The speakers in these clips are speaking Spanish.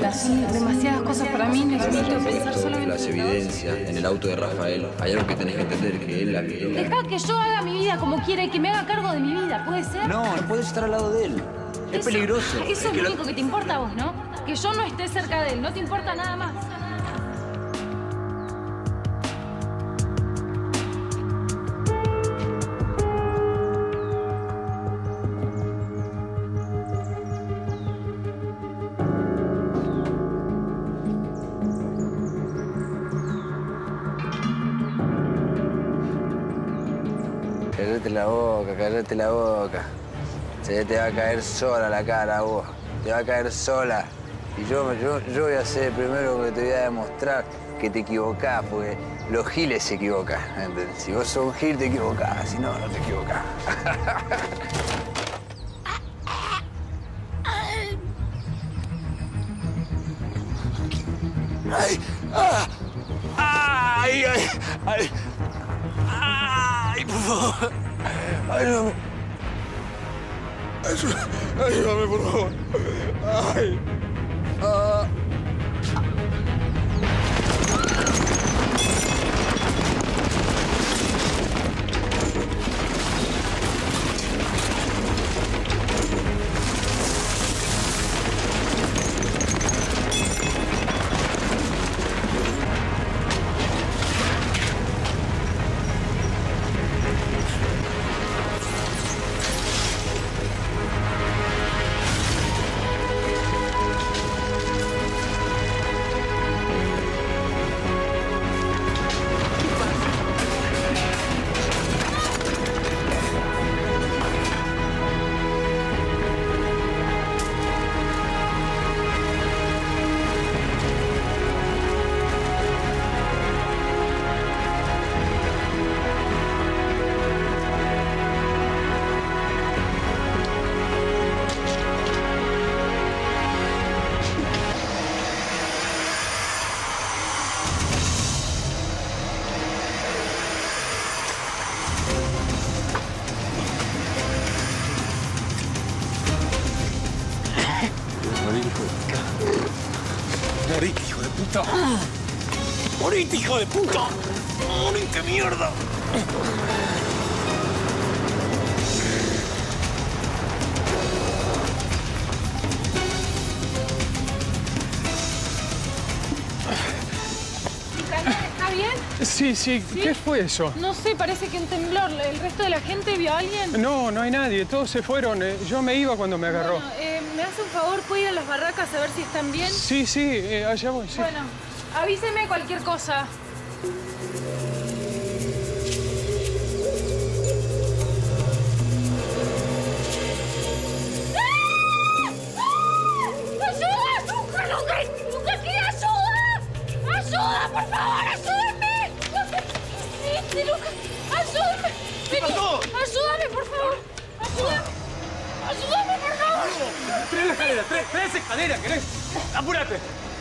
sola. Son demasiadas cosas para mí. Necesito pensar solamente. Las evidencias en el auto de Rafael. Hay algo que tenés que entender, que él... Deja que yo haga mi vida como quiera y que me haga cargo de mi vida, ¿puede ser? No, no puedes estar al lado de él. Es peligroso. Eso es lo único que te importa a vos, ¿no? Que yo no esté cerca de él. No te importa nada más. Cállate la boca, cállate la boca. Se te va a caer sola la cara a vos. Te va a caer sola. Y yo voy a ser el primero que te voy a demostrar que te equivocás, porque los giles se equivocan, ¿entendés? Si vos sos un gil, te equivocás. Si no, no te equivocás. ¡Ay! ¡Ah! ¡Ay! ¡Ay! ¡Ay! ¡Ay, por favor! ¡Ayúdame! ¡Ayúdame, por favor! ¡Ay! ¡Ah! ¡Morite, hijo de puta! ¡Morite, hijo de puta! ¡Morite, mierda! ¿Está bien? Sí, sí. ¿Qué fue eso? No sé, parece que un temblor. ¿El resto de la gente vio a alguien? No, no hay nadie. Todos se fueron. Yo me iba cuando me agarró. Bueno, ¿me hace un favor? ¿Puede ir a las barracas a ver si están bien? Sí, sí. Allá voy, sí. Bueno, avíseme cualquier cosa. ¡Ayuda, por favor! ¡Ayúdame! Lucas, ¿qué hiciste, Lucas? ¡Ayúdame! Vení, ayúdame, por favor. Ayúdame. Ayúdame, por favor. ¡Trae la escalera! ¡Trae esa escalera! ¿Querés? ¡Apúrate!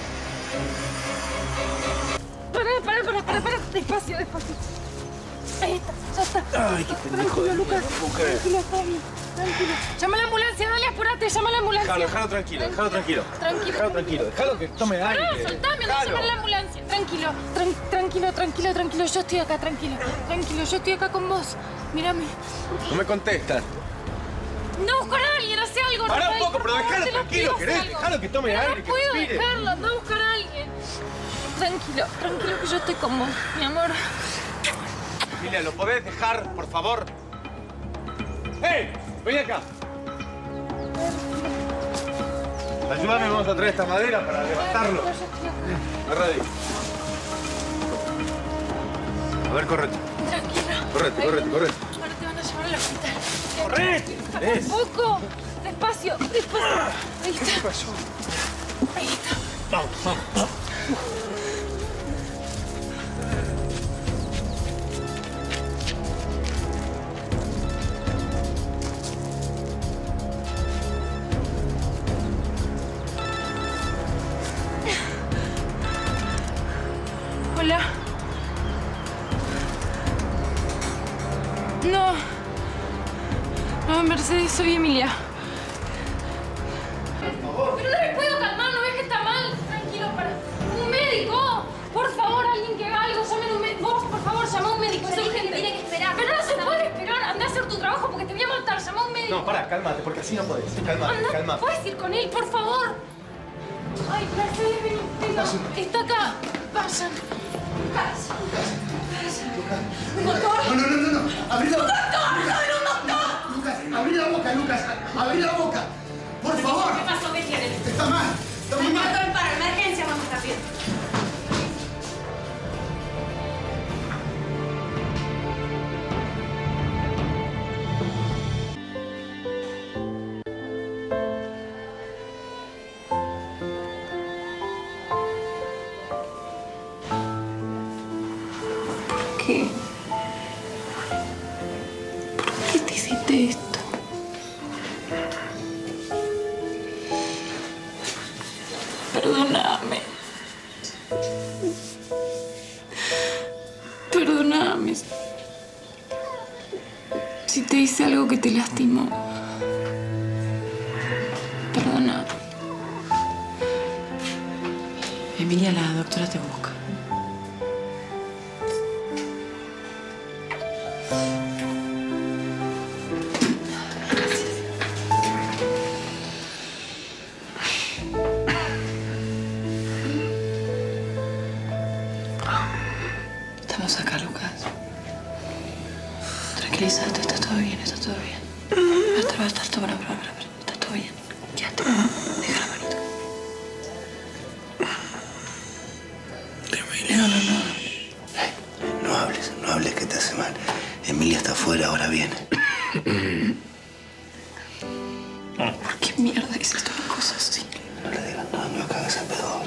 Para. Despacio. Ahí está, ya está. ¡Ay, qué pendejo! Tranquilo, Lucas. Tranquilo, está bien. Tranquilo. Llama a la ambulancia, dale, apurate, llama a la ambulancia. Déjalo tranquilo. Déjalo que tome aire. No, soltame, no llama a la ambulancia. Tranquilo. Yo estoy acá, tranquilo. Yo estoy acá con vos. Mírame. No me contestas. No, buscar a alguien, hace algo. Pará Rafael, un poco, por pero favor, déjalo te lo tranquilo, pido, ¿querés? haz algo. Déjalo que tome Pero aire, que no puedo respire. dejarlo, anda a buscar a alguien. Tranquilo, que yo estoy con vos, mi amor. Emilia, ¿lo podés dejar, por favor? ¡Hey! ¡Vení acá! Ayúdame, vamos a traer esta madera para levantarlo. Agarra ahí. A ver, correte. Tranquilo. Correte. Ahora te van a llevar al hospital. ¡Correte! Un poco. Despacio. Ahí está. ¿Qué pasó? Ahí está. Vamos. Hola. No, Mercedes, soy Emilia. Pero no me puedo calmar, ¿no ves que está mal? No, pará, cálmate, porque así no podés. Cálmate, Anda, cálmate. ¿puedes ir con él, por favor? Ay, Mercedes, vení. Venga, está acá. Vayan. Vayan. ¿Un doctor? No. Abrí la boca. ¡Doctor! Lucas, abrí la boca, Lucas. Abrí la boca. Por favor. ¿Qué pasó? ¿Qué quieren? Está mal. Está muy mal. Doctor, para emergencia, vamos rápido. ¿Qué? ¿Por qué te hiciste esto? Perdóname. Perdóname. Si te hice algo que te lastimó. Perdóname. Emilia, la doctora te busca. Estamos acá, Lucas. Tranquilízate, está todo bien, está todo bien. Va a estar todo, para. Está todo bien. Quédate. Deja la manito. Emilia. No. No hables que te hace mal. Emilia está afuera, ahora viene. ¿Por qué mierda hiciste una cosa así? No le digas nada, no lo cagas a pedo ahora.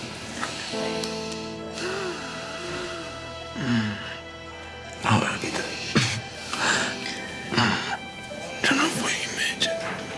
Ahora, quita. Yo no fui, Mecha.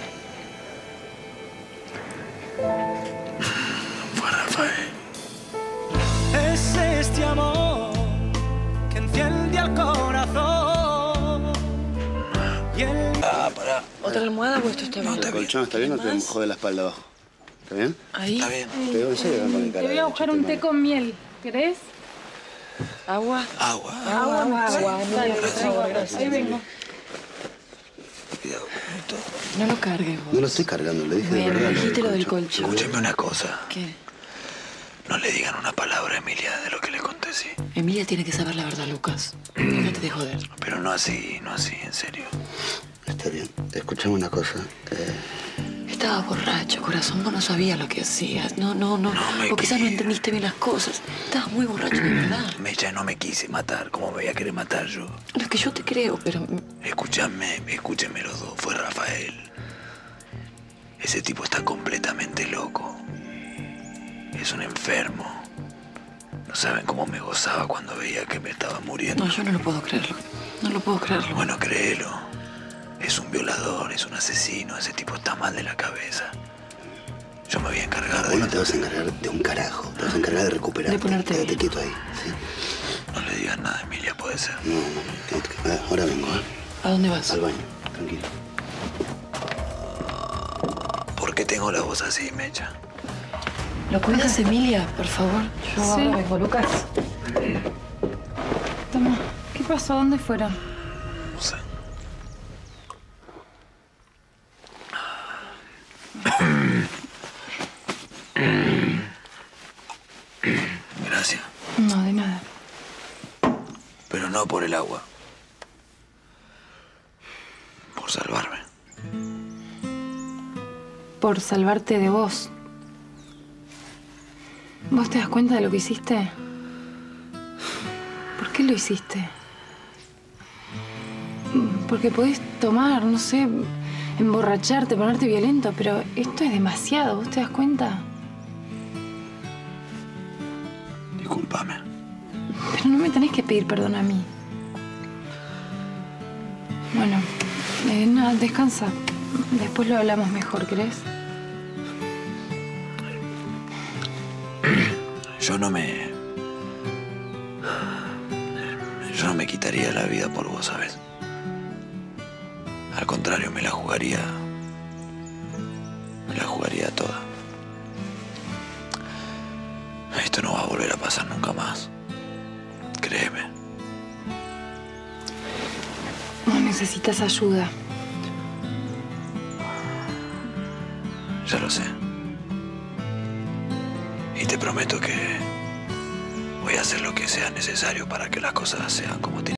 Fue Rafael. Es este amor que enciende al corazón. Y el... Pará. ¿Otra almohada o esto está bien? ¿El colchón está bien o te jode la espalda abajo? ¿Está bien? Ahí. Está bien. Te digo en serio, no con cara. Te voy a buscar un té con miel. ¿Querés? ¿Agua? Agua. Agua. Ahí vengo. Cuidado. No lo cargues vos. No lo estoy cargando, le dije de Bueno, verdad. dijiste lo del colchón. Escúchame una cosa. ¿Qué? No le digan una palabra a Emilia de lo que le conté, sí. Emilia tiene que saber la verdad, Lucas. Déjate de joder. Pero no así, en serio. Está bien. Escúchame una cosa. Estaba borracho, corazón. Vos no sabías lo que hacías. No. me Vos quizás no quise. entendiste bien las cosas. Estabas muy borracho, de verdad. Mecha, no me quise matar. ¿Cómo me voy a querer matar yo? No, es que yo te creo, pero... Escúchenme los dos. Fue Rafael. Ese tipo está completamente loco. Es un enfermo. No saben cómo me gozaba cuando veía que me estaba muriendo. No, yo no lo puedo creerlo. No lo puedo creerlo. Bueno, créelo. Es un violador, es un asesino. Ese tipo está mal de la cabeza. Yo me voy a encargar de... Vos no te vas a encargar de un carajo. Te vas a encargar de recuperarte. De ponerte Quédate bien. quieto ahí, ¿sí? No le digas nada, Emilia, puede ser. No. Ahora vengo, ¿eh? ¿A dónde vas? Al baño. Tranquilo. ¿Por qué tengo la voz así, Mecha? ¿Lo cuidas, Emilia, por favor? Yo Sí. ahora vengo, Lucas. Toma. ¿Qué pasó? ¿Dónde fueron? No sé. Gracias. No, de nada. Pero no por el agua. Por salvarme. Por salvarte de vos. ¿Vos te das cuenta de lo que hiciste? ¿Por qué lo hiciste? Porque podés tomar, no sé, emborracharte, ponerte violento, pero esto es demasiado, ¿vos te das cuenta? Discúlpame. Pero no me tenés que pedir perdón a mí. Bueno, nada, descansa. Después lo hablamos mejor, ¿crees? Yo no me quitaría la vida por vos, ¿sabes? Al contrario, me la jugaría toda. Esto no va a volver a pasar nunca más. Créeme. No necesitas ayuda. lo sé. Y te prometo que voy a hacer lo que sea necesario para que las cosas sean como tienen